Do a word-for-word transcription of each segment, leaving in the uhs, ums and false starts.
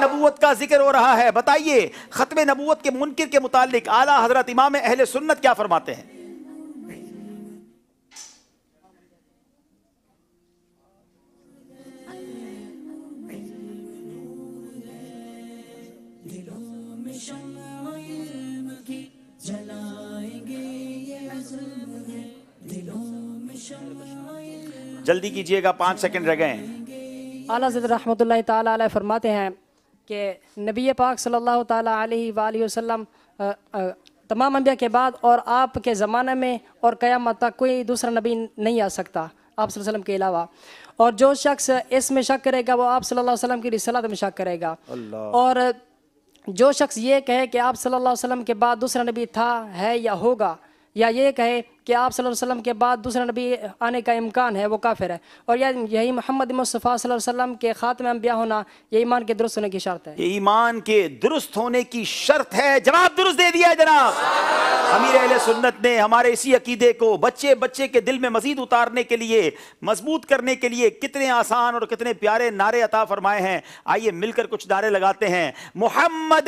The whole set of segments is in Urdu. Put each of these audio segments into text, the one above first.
نبوت کا ذکر ہو رہا ہے، بتائیے ختم نبوت کے منکر کے متعلق اعلیٰ حضرت امام اہل سنت کیا فرماتے ہیں؟ جلدی کیجئے گا، پانچ سیکنڈ رہ گئے ہیں۔ اعلیٰ حضرت رحمۃ اللہ تعالیٰ علیہ فرماتے ہیں کہ نبی پاک صلی اللہ تعالیٰ علیہ وآلہ وسلم تمام انبیاء کے بعد اور آپ کے زمانے میں اور قیامت تک کوئی دوسرا نبی نہیں آ سکتا آپ صلی اللہ علیہ وسلم کے علاوہ، اور جو شخص اس میں شک کرے گا وہ آپ صلی اللہ علیہ وسلم کی رسالت میں شک کرے گا، اور جو شخص یہ کہے کہ آپ صلی اللہ علیہ وسلم کے بعد دوسرا نبی تھا، ہے یا ہوگا، یا یہ کہے کہ آپ صلی اللہ علیہ وسلم کے بعد دوسرا نبی آنے کا امکان ہے، وہ کافر ہے، اور یہی محمد مصطفیٰ صلی اللہ علیہ وسلم کے خاتم انبیاء ہونا یہ ایمان کے درست ہونے کی شرط ہے۔ یہ ایمان کے درست ہونے کی شرط ہے۔ جواب درست دے دیا ہے جناب۔ امیر اہل سنت نے ہمارے اسی عقیدے کو بچے بچے کے دل میں مزید اتارنے کے لیے، مضبوط کرنے کے لیے کتنے آسان اور کتنے پیارے نعرے عطا فرمائے ہیں۔ آئیے مل کر کچھ نعرے لگاتے ہیں۔ محمد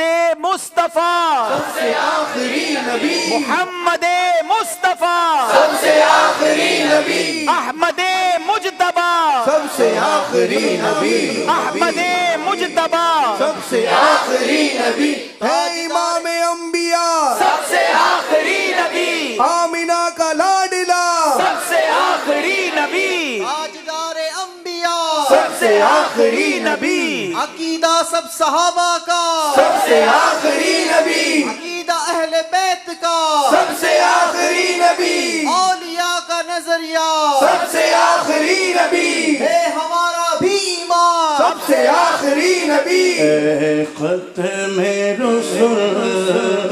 مصطفیٰ سب سے آخری نبی، محمد مصطفیٰ سب سے آخری نبی، احمد مجتبی سب سے آخری نبی، احمد مجتبی سب سے آخری نبی، ہے امام انبیاء سب سے آخری نبی، آمینہ کا لاڈلا سب سے آخری نبی، تاجدار انبیاء سب سے آخری نبی، عقیدہ سب صحابہ کا سب سے آخری نبی، عقیدہ اہل بیت کا سب سے آخری نبی، اولیاء کا نظریہ سب سے آخری نبی، ہے ہمارا بھی ایمان سب سے آخری نبی۔ اے ختم رسل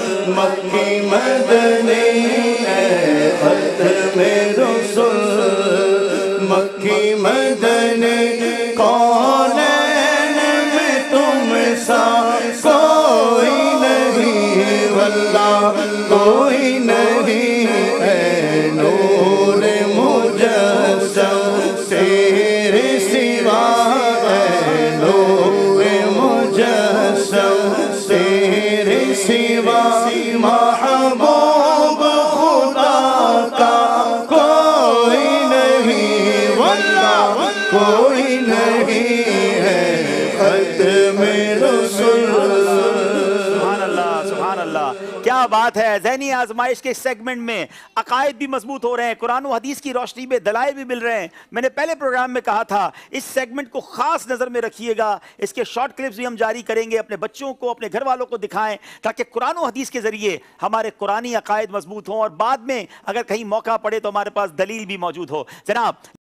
مکی مدنی، اے ختم رسل مکی مدنی، کونین میں تم سا کوئی نہیں، واللہ کوئی نہیں، اے نور مجسم تیرے سوا، اے نور مجسم تیرے سوا، محبوب خدا کا کوئی نہیں، واللہ کوئی نہیں ہے ختم رسول۔ سبحان اللہ سبحان اللہ، کیا بات ہے۔ ذہنی آزمائش کے سیگمنٹ میں عقائد بھی مضبوط ہو رہے ہیں، قرآن و حدیث کی روشنی میں دلائل بھی مل رہے ہیں۔ میں نے پہلے پروگرام میں کہا تھا اس سیگمنٹ کو خاص نظر میں رکھیے گا، اس کے شارٹ کلپس بھی ہم جاری کریں گے، اپنے بچوں کو اپنے گھر والوں کو دکھائیں تاکہ قرآن و حدیث کے ذریعے ہمارے قرآنی عقائد مضبوط ہوں، اور بعد میں اگر کہیں موقع پڑے تو ہمارے پاس دلیل بھی موجود ہو۔ جناب